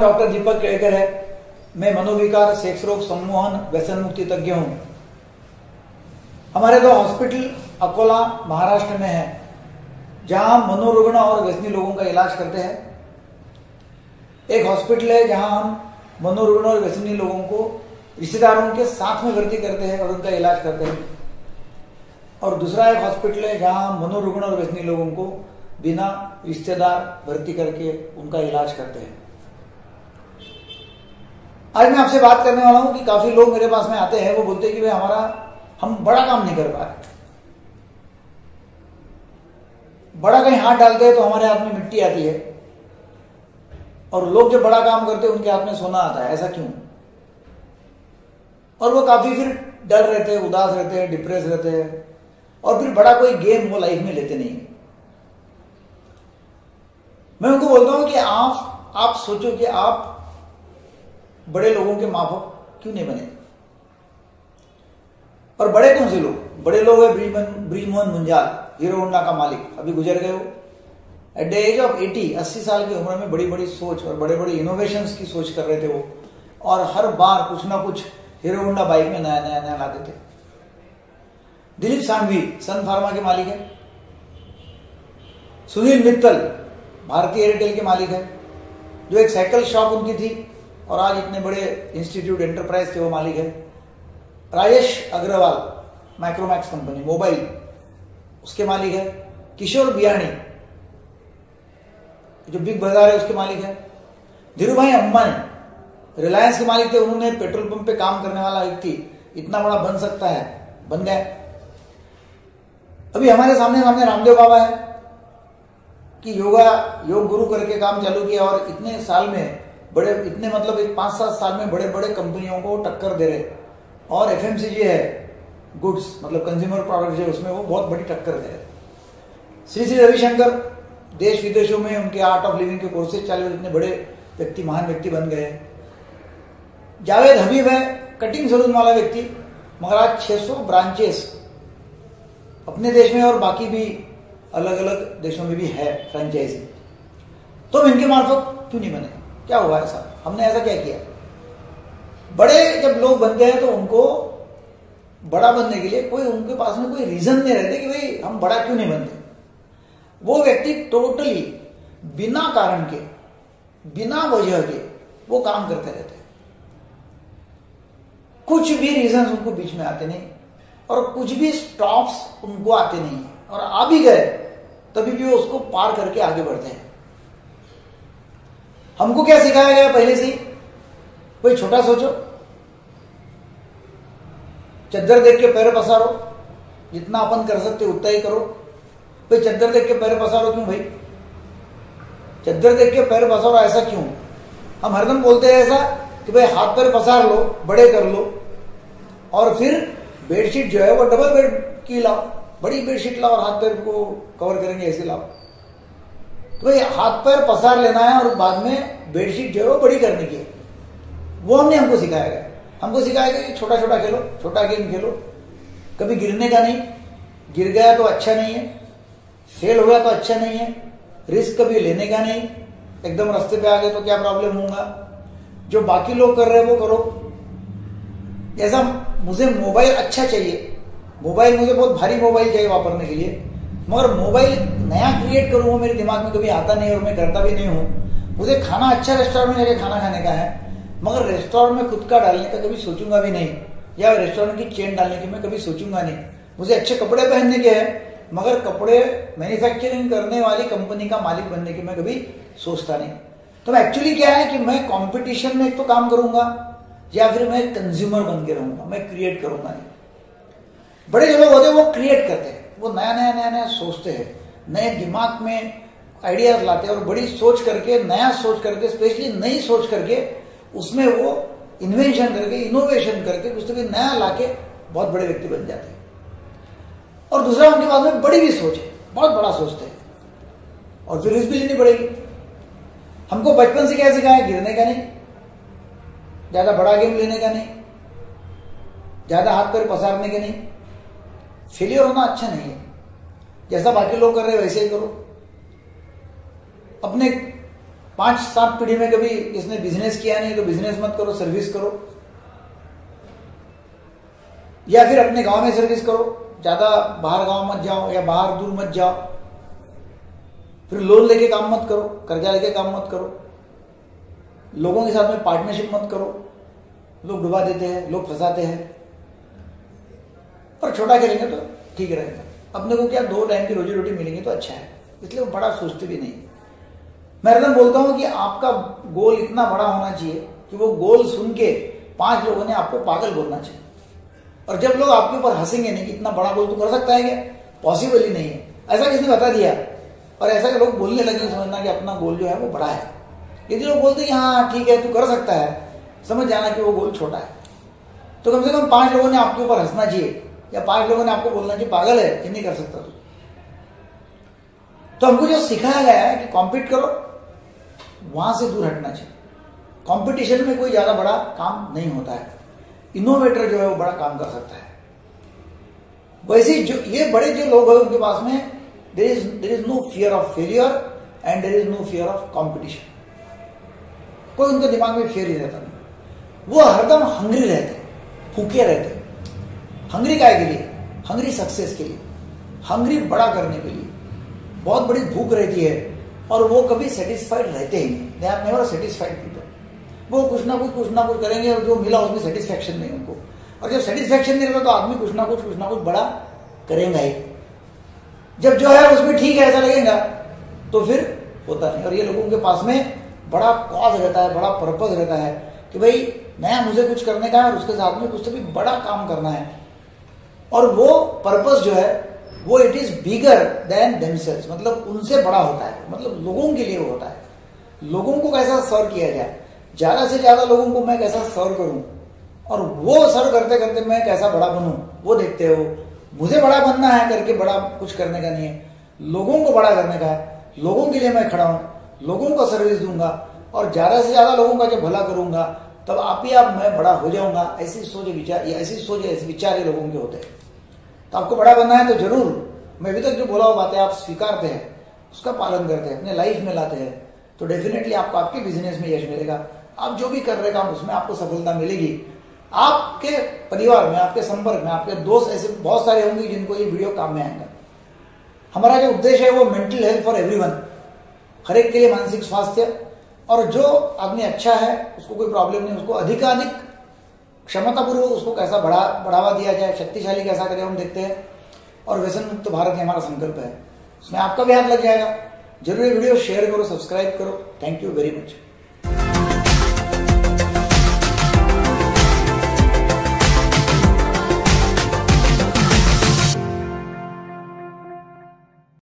Doctor दीपक केड़कर है। मैं मनोविकार, sex रोग, सम्मोहन, व्यसन मुक्ति तज्ञ हूं। हमारे दो हॉस्पिटल अकोला महाराष्ट्र में है, जहां हम मनोरुग्ण और व्यसनी लोगों का इलाज करते हैं। एक हॉस्पिटल है जहां हम मनोरुग्ण और व्यसनी लोगों को रिश्तेदारों के साथ में भर्ती करते हैं और उनका इलाज करते हैं। और दूसरा एक हॉस्पिटल है जहां हम मनोरुग्ण और व्यसनी लोगों को बिना रिश्तेदार भर्ती करके उनका इलाज करते हैं। आज मैं आपसे बात करने वाला हूं कि काफी लोग मेरे पास में आते हैं, वो बोलते हैं कि भाई हम बड़ा काम नहीं कर पा रहे। बड़ा कहीं हाथ डालते हैं तो हमारे हाथ में मिट्टी आती है, और लोग जब बड़ा काम करते हैं उनके हाथ में सोना आता है, ऐसा क्यों? और वो काफी फिर डर रहते हैं, उदास रहते हैं, डिप्रेस रहते हैं, और फिर बड़ा कोई गेम वो लाइफ में लेते नहीं। मैं उनको बोलता हूं कि आप सोचो कि आप बड़े लोगों के माफक क्यों नहीं बने। और बड़े कौन से लोग? बड़े लोग है ब्रिजमोहन मुंजाल, हीरो होंडा का मालिक, अभी गुजर गए हो। एट द एज ऑफ 80 साल की उम्र में बड़ी बड़ी सोच और बड़े बड़े इनोवेशंस की सोच कर रहे थे वो, और हर बार कुछ ना कुछ हीरो होंडा बाइक में नया नया नया लाते थे। दिलीप सांघवी सन फार्मा के मालिक है। सुनील मित्तल भारतीय एयरटेल के मालिक है, जो एक साइकिल शॉप उनकी थी और आज इतने बड़े इंस्टीट्यूट एंटरप्राइज के वो मालिक है। Rajesh Agarwal Micromax company mobile, उसके मालिक है। किशोर बियाणी जो बिग बाजार है उसके मालिक है। धीरूभाई अंबानी रिलायंस के मालिक थे, उन्होंने पेट्रोल पंप पे काम करने वाला व्यक्ति इतना बड़ा बन सकता है, बन गया। अभी हमारे सामने रामदेव बाबा है कि योग गुरु करके काम चालू किया, और इतने साल में इतने मतलब 5-7 साल में बड़े बड़े कंपनियों को टक्कर दे रहे। और एफएमसीजी है, गुड्स मतलब कंज्यूमर प्रोडक्ट है, उसमें वो बहुत बड़ी टक्कर दे रहे। श्री रविशंकर देश विदेशों में उनके आर्ट ऑफ लिविंग के कोर्सेज चालू, इतने बड़े व्यक्ति, महान व्यक्ति बन गए। जावेद हबीब है कटिंग सैलून वाला व्यक्ति, मगर आज 600 ब्रांचेस अपने देश में और बाकी भी अलग अलग देशों में भी है फ्रेंचाइजी। तो हम इनके मार्फत क्यों नहीं बने? क्या हुआ ऐसा? हमने ऐसा क्या किया? बड़े जब लोग बनते हैं तो उनको बड़ा बनने के लिए कोई उनके पास में कोई रीजन नहीं रहते कि भाई हम बड़ा क्यों नहीं बनते। वो व्यक्ति टोटली बिना कारण के, बिना वजह के वो काम करते रहते हैं। कुछ भी रीजन उनको बीच में आते नहीं, और कुछ भी स्टॉप्स उनको आते नहीं है, और आ भी गए तभी भी वो उसको पार करके आगे बढ़ते हैं। हमको क्या सिखाया गया पहले से ही? कोई छोटा सोचो, चद्दर देख के पैर पसारो, जितना अपन कर सकते उतना ही करो। भाई चद्दर देख के पैर पसारो क्यों भाई? चद्दर देख के पैर पसारो ऐसा क्यों? हम हरदम बोलते हैं ऐसा कि भाई हाथ पैर पसार लो, बड़े कर लो, और फिर बेडशीट जो है वो डबल बेड की लाओ, बड़ी बेडशीट लाओ और हाथ पैर को कवर करेंगे ऐसे लाओ। तो भाई हाथ पैर पसार लेना है और बाद में बेडशीट जो है वो बड़ी करने की है। वो हमको सिखाया गया। हमको सिखाया गया कि छोटा छोटा खेलो, छोटा गेम खेलो, कभी गिरने का नहीं, गिर गया तो अच्छा नहीं है, फेल हो गया तो अच्छा नहीं है, रिस्क कभी लेने का नहीं, एकदम रास्ते पे आ गए तो क्या प्रॉब्लम होगा, जो बाकी लोग कर रहे हैं वो करो। जैसा मुझे मोबाइल अच्छा चाहिए, मोबाइल मुझे बहुत भारी मोबाइल चाहिए वापरने के लिए, मगर मोबाइल नया क्रिएट करूं वो मेरे दिमाग में कभी आता नहीं और मैं करता भी नहीं हूं। मुझे खाना अच्छा रेस्टोरेंट में जाके खाना खाने का है, मगर रेस्टोरेंट में खुद का डालने का कभी सोचूंगा भी नहीं, या रेस्टोरेंट की चेन डालने की मैं कभी सोचूंगा नहीं। मुझे अच्छे कपड़े पहनने के हैं, मगर कपड़े मैन्युफैक्चरिंग करने वाली कंपनी का मालिक बनने की मैं कभी सोचता नहीं। तो एक्चुअली क्या है कि मैं कंपटीशन में एक तो काम करूंगा, या फिर मैं कंज्यूमर बन के रहूंगा, मैं क्रिएट करूंगा नहीं। बड़े जो लोग होते हैं वो क्रिएट करते हैं, वो नया नया सोचते हैं, नए दिमाग में आइडियाज लाते हैं, और बड़ी सोच करके, नया सोच करके, स्पेशली नई सोच करके उसमें वो इन्वेंशन करके, इनोवेशन करके कुछ तो भी नया लाके बहुत बड़े व्यक्ति बन जाते हैं। और दूसरा उनके पास में बड़ी भी सोच है, बहुत बड़ा सोचते हैं, और फिर रिस्क भी लेनी पड़ेगी। हमको बचपन से क्या सिखाया? गिरने का नहीं, ज्यादा बड़ा गेम लेने का नहीं, ज्यादा हाथ पैर पसारने के नहीं, फेलियर होना अच्छा नहीं है। जैसा बाकी लोग कर रहे हैं वैसे ही करो। अपने 5-7 पीढ़ी में कभी इसने बिजनेस किया नहीं तो बिजनेस मत करो, सर्विस करो, या फिर अपने गांव में सर्विस करो, ज्यादा बाहर गांव मत जाओ या बाहर दूर मत जाओ। फिर लोन लेके काम मत करो, कर्जा लेके काम मत करो, लोगों के साथ में पार्टनरशिप मत करो, लोग डुबा देते हैं, लोग फंसाते हैं। पर छोटा करेंगे तो ठीक रहेगा, अपने को क्या 2 टाइम की रोजी रोटी मिलेंगी तो अच्छा है, इसलिए वो बड़ा सोचते भी नहीं। मैं हरदम बोलता हूं कि आपका गोल इतना बड़ा होना चाहिए कि वो गोल सुन के 5 लोगों ने आपको पागल बोलना चाहिए। और जब लोग आपके ऊपर हंसेंगे नहीं कि इतना बड़ा गोल तू कर सकता है क्या, पॉसिबल ही नहीं है, ऐसा किसने बता दिया, और ऐसा कि लोग बोलने लगे समझना कि अपना गोल जो है वो बड़ा है। यदि लोग बोलते हैं कि हाँ ठीक है तू कर सकता है, समझ जाना कि वो गोल छोटा है। तो कम से कम 5 लोगों ने आपके ऊपर हंसना चाहिए या 5 लोगों ने आपको बोलना चाहिए पागल है ये नहीं कर सकता तू। तो हमको जो सिखाया गया है कि कॉम्पीट करो, वहां से दूर हटना चाहिए। कंपटीशन में कोई ज्यादा बड़ा काम नहीं होता है, इनोवेटर जो है वो बड़ा काम कर सकता है। वैसे जो ये बड़े जो लोग हैं उनके पास में there is no fear of failure and there is no fear of competition. कोई उनके दिमाग में फियर ही रहता नहीं, वो हरदम हंग्री रहते, भूखे रहते। हंग्री काय के लिए, हंग्री सक्सेस के लिए, हंग्री बड़ा करने के लिए, बहुत बड़ी भूख रहती है और वो कभी सेटिस्फाइड रहते ही नहीं। They are never satisfied people. वो कुछ ना कुछ करेंगे और जो मिला उसमें सेटिस्फेक्शन नहीं उनको। और जब सेटिस्फेक्शन नहीं रहता तो आदमी कुछ ना कुछ बड़ा करेगा ही। जब जो है उसमें ठीक है ऐसा लगेगा तो फिर होता नहीं। और ये लोगों के पास में बड़ा कॉज रहता है, बड़ा पर्पज रहता है कि भाई नया मुझे कुछ करने का है और उसके साथ में कुछ तो भी बड़ा काम करना है। और वो पर्पज जो है वो it is bigger than themselves, मतलब उनसे बड़ा होता है, मतलब लोगों के लिए वो होता है। लोगों को कैसा सर्व किया जाए, ज्यादा से ज्यादा लोगों को मैं कैसा सर्व करूं और वो सर्व करते करते मैं कैसा बड़ा बनूं वो देखते हो। मुझे बड़ा बनना है करके बड़ा कुछ करने का नहीं है, लोगों को बड़ा करने का है। लोगों के लिए मैं खड़ा हूं, लोगों को सर्विस दूंगा और ज्यादा से ज्यादा लोगों का जब भला करूंगा तब आप ही आप मैं बड़ा हो जाऊंगा। ऐसी सोच विचार, ऐसे विचार ये लोगों के होते हैं। तो आपको बड़ा बनना है तो जरूर, मैं अभी तक जो बोला हुआ बातें आप स्वीकारते हैं, उसका पालन करते हैं, अपने लाइफ में लाते हैं, तो डेफिनेटली आपको आपके बिजनेस में यश मिलेगा। आप जो भी कर रहे काम उसमें आपको सफलता मिलेगी। आपके परिवार में, आपके संपर्क में, आपके दोस्त ऐसे बहुत सारे होंगे जिनको ये वीडियो काम में आएगा। हमारा जो उद्देश्य है वो मेंटल हेल्थ फॉर एवरीवन, हर एक के लिए मानसिक स्वास्थ्य। और जो आदमी अच्छा है उसको कोई प्रॉब्लम नहीं, उसको अधिकाधिक क्षमतापूर्वक उसको कैसा बढ़ावा दिया जाए, शक्तिशाली कैसा करें हम देखते हैं। और व्यसन मुक्त भारत हमारा संकल्प है, उसमें आपका भी हाथ लग जाएगा। जरूर वीडियो शेयर करो, सब्सक्राइब करो। Thank you very much.